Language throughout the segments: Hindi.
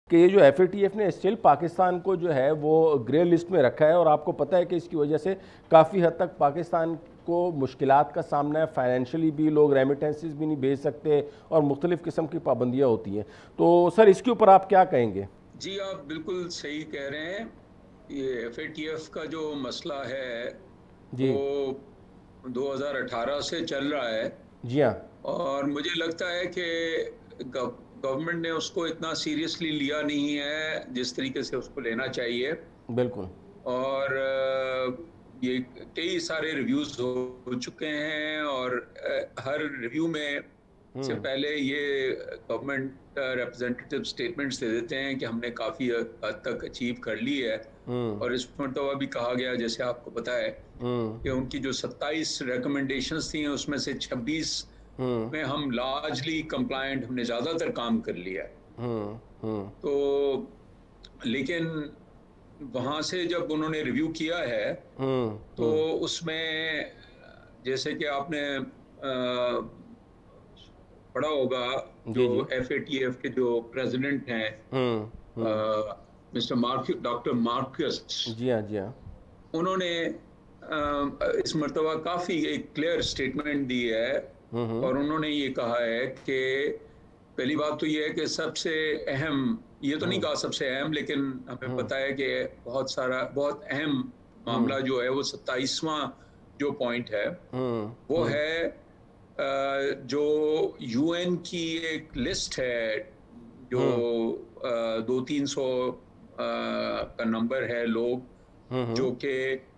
कि ये जो FATF ने स्टिल पाकिस्तान को जो है वो ग्रे लिस्ट में रखा है, और आपको पता है कि इसकी वजह से काफ़ी हद तक पाकिस्तान को मुश्किलात का सामना है, फाइनेंशियली भी लोग रेमिटेंसेस भी नहीं भेज सकते और मुख्तलिफ़ किस्म की पाबंदियाँ होती हैं। तो सर इसके ऊपर आप क्या कहेंगे? जी, आप बिल्कुल सही कह रहे हैं। ये FATF का जो मसला है जी। वो 2018 से चल रहा है, जी हाँ। और मुझे लगता है कि गवर्नमेंट ने उसको इतना सीरियसली लिया नहीं है जिस तरीके से उसको लेना चाहिए। बिल्कुल। और ये कई सारे रिव्यूज हो चुके हैं, और हर रिव्यू में से पहले ये गवर्नमेंट रिप्रेजेंटेटिव स्टेटमेंट्स दे देते हैं कि हमने काफ़ी हद तक अचीव कर ली है। और इस मरतबा भी कहा गया, जैसे आपको पता है, कि उनकी जो 27 रिकमेंडेशंस थी उसमें से 26 में हम लार्जली कंप्लायंट, हमने ज़्यादातर काम कर लिया है। तो लेकिन वहाँ से जब उन्होंने रिव्यू किया है तो उसमें, जैसे कि आपने पढ़ा होगा, जो जी जी। FATF के जो प्रेसिडेंट हैं, डॉक्टर मार्कस, जी हाँ। जी हाँ। उन्होंने इस मरतबा काफ़ी एक क्लियर स्टेटमेंट दी है। और उन्होंने ये कहा है कि पहली बात तो ये है कि सबसे अहम, ये तो नहीं कहा सबसे अहम, लेकिन हमें पता है कि बहुत अहम मामला जो है वो 27वां जो पॉइंट है वो है जो UN की एक लिस्ट है, जो 200-300 का नंबर है लोग जो कि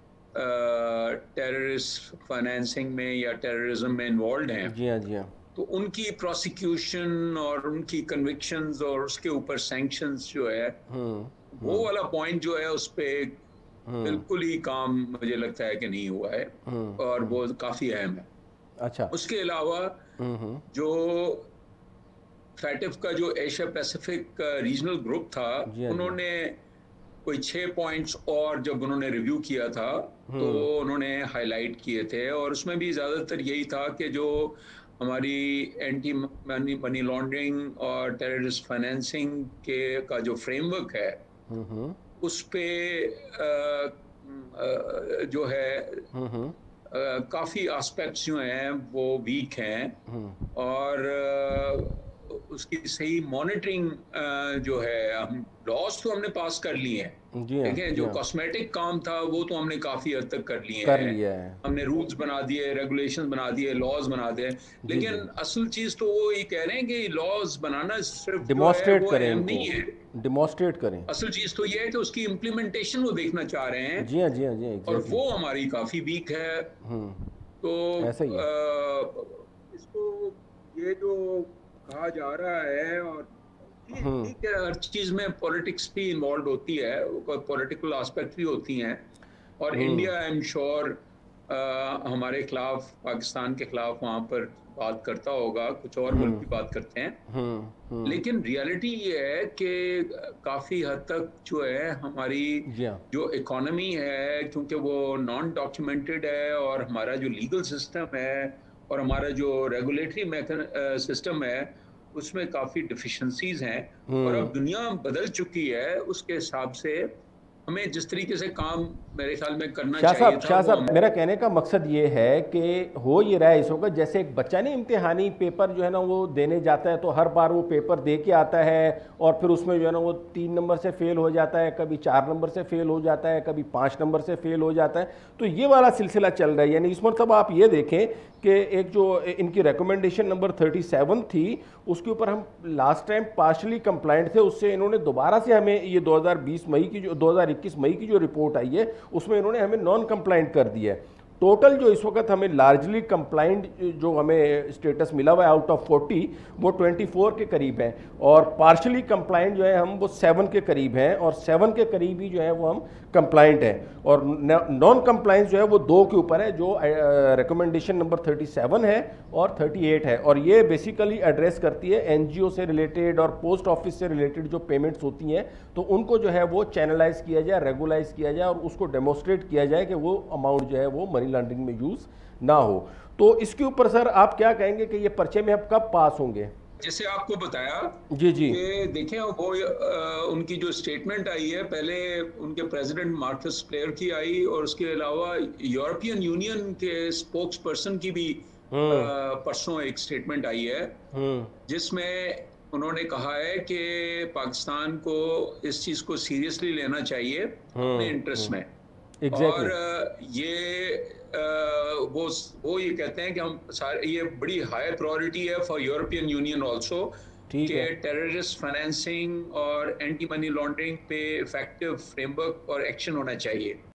टेररिस्ट फाइनेंसिंग में या टेररिज्म में इन्वॉल्व हैं। जी हाँ। जी हाँ। तो उनकी प्रोसिक्यूशन और उनकी कन्विक्शंस और उसके ऊपर सैंक्शंस जो है, वो वाला पॉइंट जो है उस पे बिल्कुल ही काम मुझे लगता है कि नहीं हुआ है, और वो काफ़ी अहम है। अच्छा। उसके अलावा जो FATF का जो एशिया पैसिफिक रीजनल ग्रुप था, जी हाँ। जी उन्होंने कोई 6 पॉइंट्स, और जब उन्होंने रिव्यू किया था तो उन्होंने हाईलाइट किए थे, और उसमें भी ज़्यादातर यही था कि जो हमारी एंटी मनी लॉन्ड्रिंग और टेररिस्ट फाइनेंसिंग के का जो फ्रेमवर्क है उस पे जो है काफ़ी एस्पेक्ट्स जो हैं वो वीक हैं, और उसकी सही मॉनिटरिंग जो है, हम लॉज तो हमने पास कर लिए हैं, जी हाँ। देखें जी जो हाँ। कॉस्मेटिक काम था वो तो हमने काफ़ी हद तक कर लिए कर हैं। लिया है। हमने रूल्स बना दिए, रेगुलेशंस बना दिए, लॉज बना दिए, जी लेकिन जी। असल चीज़ तो वो ये कह रहे हैं कि लॉज बनाना सिर्फ जो है डिमॉन्स्ट्रेट वो करें अहम इनको, नहीं है। डिमॉन्स्ट्रेट करें। असल चीज़ तो ये है कि उसकी इम्प्लीमेंटेशन वो देखना चाह रहे हैं, जी हाँ। जी हाँ। जी हाँ। और एग्जैक्टली। वो हमारी काफ़ी वीक है। तो ऐसा ही है। इसको, ये जो कहा जा रहा है, और ठीक है, हर चीज़ में पॉलिटिक्स भी इन्वॉल्व होती है, पॉलिटिकल एस्पेक्ट भी होती हैं, और इंडिया आई एम श्योर हमारे खिलाफ, पाकिस्तान के खिलाफ वहाँ पर बात करता होगा, कुछ और मुल्क भी बात करते हैं, लेकिन रियलिटी ये है कि काफ़ी हद तक जो है हमारी जी हाँ। जो इकोनॉमी है, क्योंकि वो नॉन डॉक्यूमेंटेड है, और हमारा जो लीगल सिस्टम है और हमारा जो रेगुलेटरी सिस्टम है उसमें काफ़ी डिफिशेंसीज हैं, और अब दुनिया बदल चुकी है, उसके हिसाब से हमें जिस तरीके से काम मेरे ख्याल में करना चाहिए था शाह वो साहब, मेरा कहने का मकसद ये है कि हो ये रहा है इस वक्त, जैसे एक बच्चा नहीं इम्तिहानी पेपर जो है ना वो देने जाता है, तो हर बार वो पेपर दे के आता है और फिर उसमें जो है ना वो 3 नंबर से फेल हो जाता है, कभी 4 नंबर से फेल हो जाता है, कभी 5 नंबर से फेल हो जाता है। तो ये वाला सिलसिला चल रहा है। यानी इस मतलब आप ये देखें कि एक जो इनकी रिकमेंडेशन नंबर 37 थी उसके ऊपर हम लास्ट टाइम पार्शली कंप्लाइंट थे, उससे इन्होंने दोबारा से हमें ये 2021 मई की जो रिपोर्ट आई है उसमें इन्होंने हमें नॉन कंप्लाइंट कर दिया है। टोटल जो इस वक्त हमें लार्जली कंप्लाइंट जो हमें स्टेटस मिला हुआ है आउट ऑफ 40 वो 24 के करीब है, और पार्शली कंप्लाइंट जो है हम वो 7 के करीब हैं, और 7 के करीब ही जो है वो हम कंप्लाइंट हैं, और नॉन कंप्लाइंस जो है वो 2 के ऊपर है, जो रिकमेंडेशन नंबर 37 है और 38 है। और ये बेसिकली एड्रेस करती है एनजीओ से रिलेटेड और पोस्ट ऑफिस से रिलेटेड जो पेमेंट्स होती हैं, तो उनको जो है वो चैनलाइज किया जाए, रेगुलाइज किया जाए, और उसको डेमोस्ट्रेट किया जाए कि वो अमाउंट जो है वो मनी लॉन्ड्रिंग में यूज़ ना हो। तो इसके ऊपर सर आप क्या कहेंगे कि ये पर्चे में अब कब पास होंगे? जैसे आपको बताया जी जी। कि देखें वो उनकी जो स्टेटमेंट आई है, पहले उनके प्रेसिडेंट मार्कस प्लेयर की आई, और उसके अलावा यूरोपियन यूनियन के स्पोक्स पर्सन की भी हम्म परसों एक स्टेटमेंट आई है, हम्म जिसमें उन्होंने कहा है कि पाकिस्तान को इस चीज़ को सीरियसली लेना चाहिए अपने इंटरेस्ट में। एग्जैक्टली। और ये वो ये कहते हैं कि हम सारे, ये बड़ी हाई प्रायोरिटी है फॉर यूरोपियन यूनियन आल्सो, ठीक कि है। टेररिस्ट फाइनेंसिंग और एंटी मनी लॉन्ड्रिंग पे इफेक्टिव फ्रेमवर्क और एक्शन होना चाहिए।